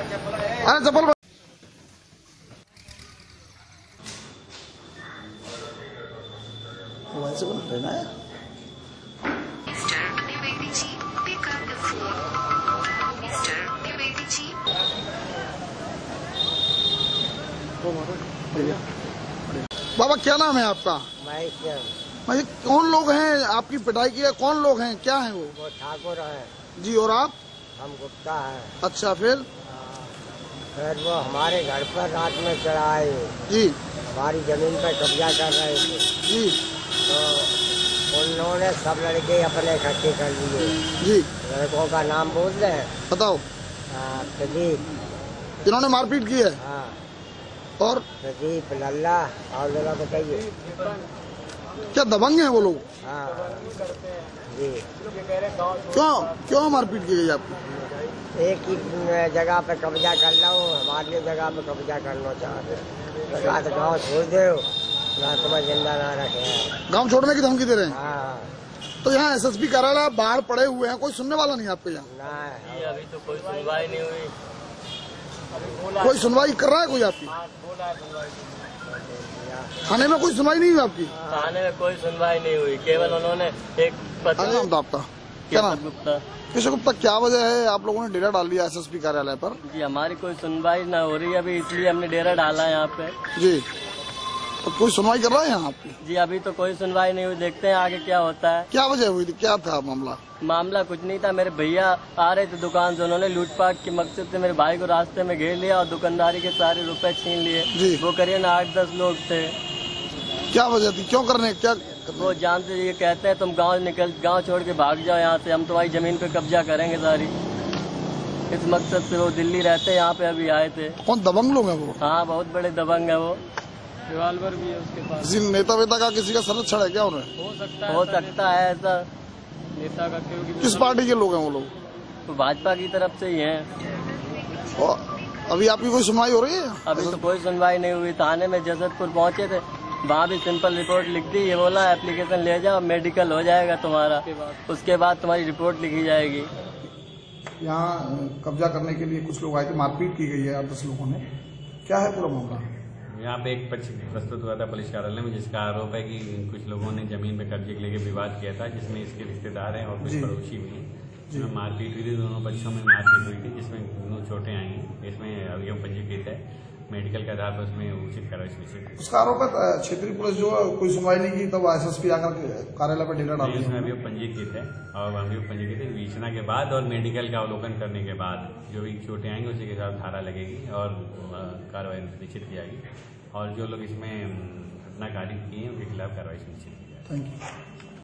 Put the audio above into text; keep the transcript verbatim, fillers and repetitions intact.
अरे चप्पल मोबाइल से बना लेना है। Mister Dwivedi ji, pick up the phone. Mister Dwivedi ji. बाबा क्या नाम है आपका? महेश। भाई कौन लोग हैं आपकी पिटाई की है? कौन लोग हैं, क्या है वो? वो ठाकुर है जी। और आप? हम गुप्ता है। अच्छा, फिर? फिर वो हमारे घर पर रात में चढ़ाए जी। हमारी जमीन पर कब्जा कर रहे थे जी। तो उन्होंने सब लड़के अपने इकट्ठे कर लिए। जी। लड़कों का नाम बोल रहे हैं? बताओ। प्रदीप। इन्होंने मारपीट की है? हाँ। और? प्रदीप, लल्ला और जरा बताइए। क्या दबंग हैं वो लोग? हाँ जी। क्यों क्यों मारपीट की गई आपकी? एक ही जगह पे कब्जा कर लो, हमारी जगह पे कब्जा करना चाहते तो रात गाँव छोड़ दो, रात में जिंदा ना रखे। गांव छोड़ने की धमकी दे रहे हैं? हाँ। तो यहाँ एसएसपी कार्यालय बाहर पड़े हुए हैं, कोई सुनने वाला नहीं आपके यहाँ? नहीं, अभी तो कोई सुनवाई नहीं हुई। कोई सुनवाई कर रहा है कोई आपकी? थाने में कोई सुनवाई नहीं हुई आपकी? थाने में कोई सुनवाई नहीं हुई, केवल उन्होंने एक क्या नाम था आपका? क्या नाम? गुप्ता। किशोर गुप्ता, क्या वजह है आप लोगों ने डेरा डाल दिया एसएसपी कार्यालय पर? जी, हमारी कोई सुनवाई ना हो रही है अभी, इसलिए हमने डेरा डाला है यहाँ पे। जी। तो कोई सुनवाई कर रहा है यहाँ आपकी? जी, अभी तो कोई सुनवाई नहीं हुई, देखते हैं आगे क्या होता है। क्या वजह हुई थी, क्या था मामला? मामला कुछ नहीं था, मेरे भैया आ रहे थे दुकान से, उन्होंने लूटपाट के मकसद से मेरे भाई को रास्ते में घेर लिया और दुकानदारी के सारे रुपए छीन लिए। वो करीबन आठ दस लोग थे। क्या वजह थी, क्यों करने, क्या? वो जानते ये कहते हैं तुम गांव निकल गांव छोड़ के भाग जाओ यहाँ से, हम तुम्हारी जमीन पे कब्जा करेंगे सारी। इस मकसद से वो दिल्ली रहते यहाँ पे अभी आए थे। कौन दबंग लोग हैं वो? हाँ, बहुत बड़े दबंग है वो। रिवाल्वर भी है उसके पास। किसी नेता वेता का किसी का सर छड़ा है क्या उन्हें? हो सकता है, हो सकता है ऐसा। नेता का क्योंकि किस पार्टी के लोग हैं वो लोग? तो भाजपा की तरफ से ही हैं। और अभी आपकी कोई सुनवाई हो रही है? अभी तो कोई सुनवाई नहीं हुई। थाने में जसदपुर पहुंचे थे, वहाँ भी सिंपल रिपोर्ट लिख दी। ये बोला एप्लीकेशन ले जाओ, मेडिकल हो जाएगा तुम्हारा, उसके बाद तुम्हारी रिपोर्ट लिखी जाएगी। यहाँ कब्जा करने के लिए कुछ लोग आए थे, मारपीट की गई है आठ दस लोगों ने, क्या है पूरा मामला? यहाँ पे एक पक्ष प्रस्तुत हुआ था पुलिस कार्यालय में, जिसका आरोप है कि कुछ लोगों ने जमीन पे कब्जे के लेके विवाद किया था, जिसमें इसके रिश्तेदार हैं और कुछ पड़ोसी भी हैं। जिसमें मारपीट हुई थी, दोनों पक्षों में मारपीट हुई थी, जिसमें दोनों चोटें आई हैं। इसमें अभियोग पंजीकृत है, मेडिकल के आधार पर उसमें उचित कार्रवाई सुनिश्चित। उसका आरोप है क्षेत्रीय पुलिस जो कोई सुनवाई नहीं की, तब एसएसपी आकर कार्यालय पर डेरा डाल दिया। इसमें अभियोग पंजीकृत है और अभियोग पंजीकृत है विवेचना के बाद और मेडिकल का अवलोकन करने के बाद जो भी चोटें आएंगी उसी के साथ धारा लगेगी और कार्रवाई सुनिश्चित की जाएगी। और जो लोग इसमें घटनाकारी किए हैं उनके खिलाफ कार्रवाई सुनिश्चित की जाएगी। Thank you.